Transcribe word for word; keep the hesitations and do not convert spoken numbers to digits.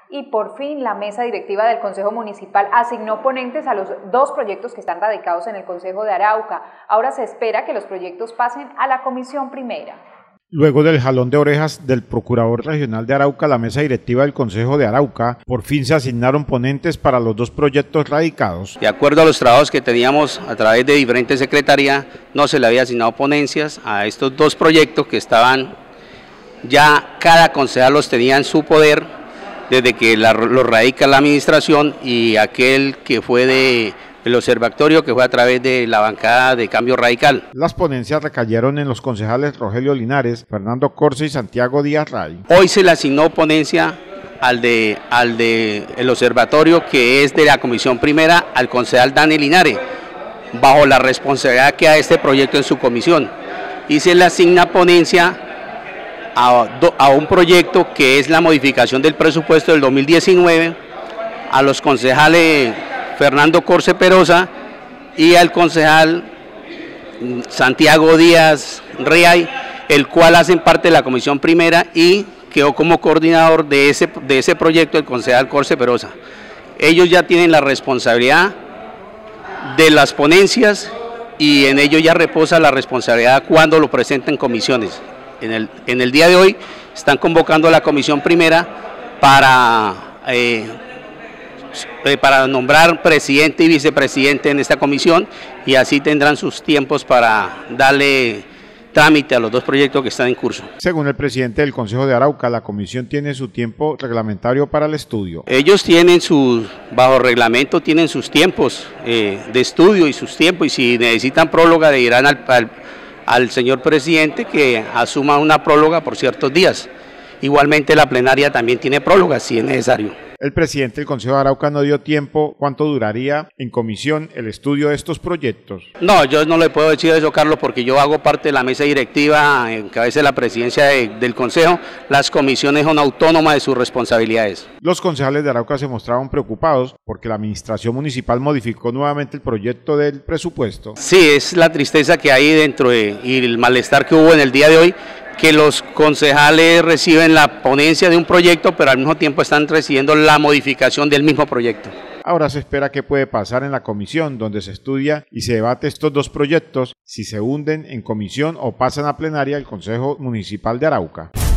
y por fin la mesa directiva del Consejo Municipal asignó ponentes a los dos proyectos que están radicados en el Consejo de Arauca. Ahora se espera que los proyectos pasen a la Comisión Primera. Luego del jalón de orejas del Procurador Regional de Arauca, la mesa directiva del Consejo de Arauca, por fin se asignaron ponentes para los dos proyectos radicados. De acuerdo a los trabajos que teníamos a través de diferentes secretarías, no se le había asignado ponencias a estos dos proyectos que estaban, ya cada concejal los tenía en su poder, desde que la, los radica la administración y aquel que fue de... el observatorio que fue a través de la bancada de Cambio Radical. Las ponencias recayeron en los concejales Rogelio Linares, Fernando Corse y Santiago Díaz Ray. Hoy se le asignó ponencia al de al de el observatorio, que es de la Comisión Primera, al concejal Dani Linares, bajo la responsabilidad que da este proyecto en su comisión. Y se le asigna ponencia a, a un proyecto que es la modificación del presupuesto del dos mil diecinueve, a los concejales Fernando Corse Perosa y al concejal Santiago Díaz Riay, el cual hacen parte de la Comisión Primera y quedó como coordinador de ese, de ese proyecto el concejal Corse Perosa. Ellos ya tienen la responsabilidad de las ponencias y en ello ya reposa la responsabilidad cuando lo presenten comisiones. En el, en el día de hoy están convocando a la Comisión Primera para... Eh, para nombrar presidente y vicepresidente en esta comisión, y así tendrán sus tiempos para darle trámite a los dos proyectos que están en curso. Según el presidente del Consejo de Arauca, la comisión tiene su tiempo reglamentario para el estudio. Ellos tienen sus, bajo reglamento, tienen sus tiempos eh, de estudio y sus tiempos, y si necesitan próloga le dirán al, al, al señor presidente que asuma una próloga por ciertos días. Igualmente la plenaria también tiene próloga si es necesario. El presidente del Consejo de Arauca no dio tiempo cuánto duraría en comisión el estudio de estos proyectos. No, yo no le puedo decir eso, Carlos, porque yo hago parte de la mesa directiva, encabeza la presidencia de, del Consejo. Las comisiones son autónomas de sus responsabilidades. Los concejales de Arauca se mostraban preocupados porque la administración municipal modificó nuevamente el proyecto del presupuesto. Sí, es la tristeza que hay dentro de, y el malestar que hubo en el día de hoy, que los concejales reciben la ponencia de un proyecto, pero al mismo tiempo están recibiendo la modificación del mismo proyecto. Ahora se espera qué puede pasar en la comisión, donde se estudia y se debate estos dos proyectos, si se hunden en comisión o pasan a plenaria del Consejo Municipal de Arauca.